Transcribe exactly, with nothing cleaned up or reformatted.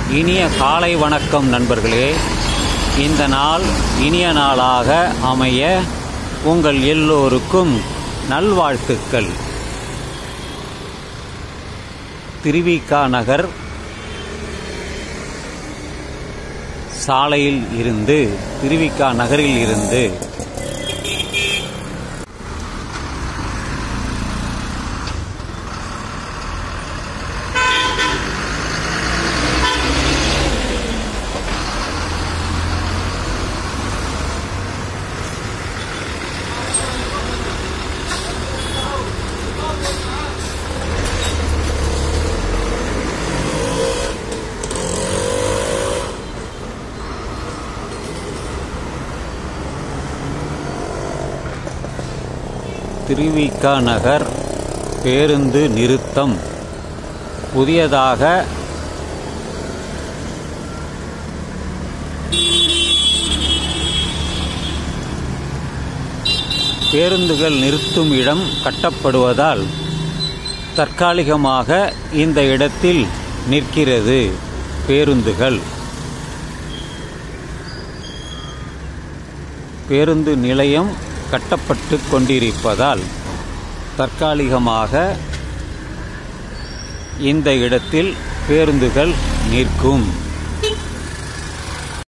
இனிய காலை வணக்கம் நண்பர்களே. இந்த நாள் இனிய நாளாக அமைய உங்கள் எல்லோருக்கும் நல்வாழ்த்துக்கள். திருவிக நகர் சாலையில் இருந்து திருவிக நகரில் இருந்து திருவிக நகர் பேருந்து நிறுத்தம் புதியதாக பேருந்துகள் நிறுத்தும் இடம் கட்டப்படுவதால் தற்காலிகமாக இந்த இடத்தில் நிற்கிறது பேருந்துகள். பேருந்து நிலையம் கட்டப்பட்டு கொண்டிருப்பதால் தற்காலிகமாக இந்த இடத்தில் பேருந்துகள் நிற்கும்.